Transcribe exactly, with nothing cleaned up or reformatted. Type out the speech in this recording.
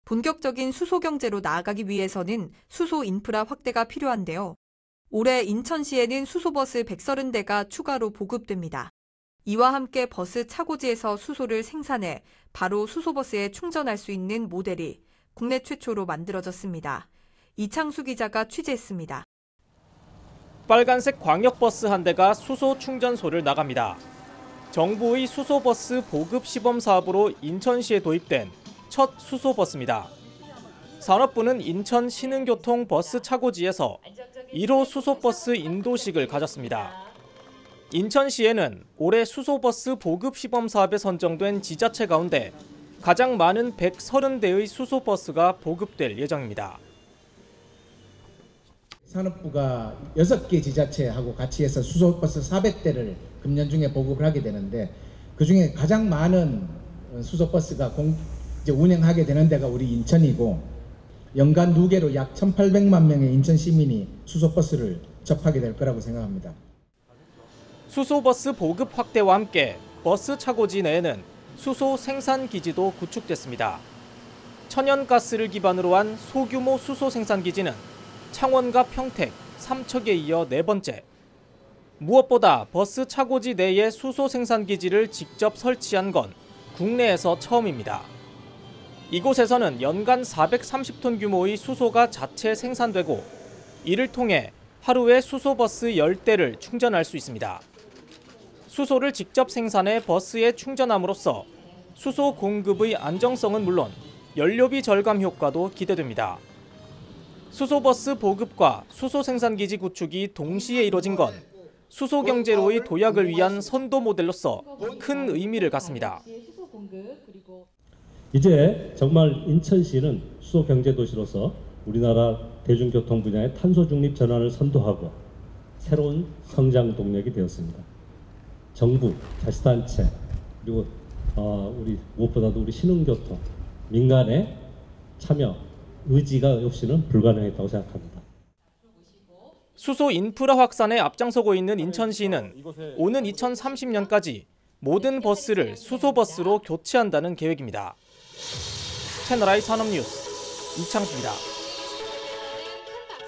본격적인 수소 경제로 나아가기 위해서는 수소 인프라 확대가 필요한데요. 올해 인천시에는 수소버스 백삼십 대가 추가로 보급됩니다. 이와 함께 버스 차고지에서 수소를 생산해 바로 수소버스에 충전할 수 있는 모델이 국내 최초로 만들어졌습니다. 이창수 기자가 취재했습니다. 빨간색 광역버스 한 대가 수소 충전소를 나갑니다. 정부의 수소버스 보급 시범 사업으로 인천시에 도입된 첫 수소버스입니다. 산업부는 인천 신흥교통 버스 차고지에서 일 호 수소버스 인도식을 가졌습니다. 인천시에는 올해 수소버스 보급 시범 사업에 선정된 지자체 가운데 가장 많은 백삼십 대의 수소버스가 보급될 예정입니다. 산업부가 여섯 개 지자체하고 같이 해서 수소버스 사백 대를 금년 중에 보급을 하게 되는데, 그중에 가장 많은 수소버스가 공, 이제 운행하게 되는 데가 우리 인천이고, 연간 누계로 약 천팔백만 명의 인천 시민이 수소버스를 접하게 될 거라고 생각합니다. 수소버스 보급 확대와 함께 버스 차고지 내에는 수소 생산 기지도 구축됐습니다. 천연가스를 기반으로 한 소규모 수소 생산 기지는 창원과 평택, 삼척에 이어 네 번째. 무엇보다 버스 차고지 내에 수소 생산 기지를 직접 설치한 건 국내에서 처음입니다. 이곳에서는 연간 사백삼십 톤 규모의 수소가 자체 생산되고, 이를 통해 하루에 수소버스 십 대를 충전할 수 있습니다. 수소를 직접 생산해 버스에 충전함으로써 수소 공급의 안정성은 물론 연료비 절감 효과도 기대됩니다. 수소버스 보급과 수소 생산기지 구축이 동시에 이뤄진 건 수소 경제로의 도약을 위한 선도 모델로서 큰 의미를 갖습니다. 이제 정말 인천시는 수소 경제 도시로서 우리나라 대중교통 분야의 탄소 중립 전환을 선도하고 새로운 성장 동력이 되었습니다. 정부, 자치단체, 그리고 어, 우리 무엇보다도 우리 신흥교통, 민간의 참여, 의지가 없이는 불가능했다고 생각합니다. 수소 인프라 확산에 앞장서고 있는 인천시는 오는 이천삼십 년까지 모든 버스를 수소버스로 교체한다는 계획입니다. 채널아이 산업뉴스 이창수입니다.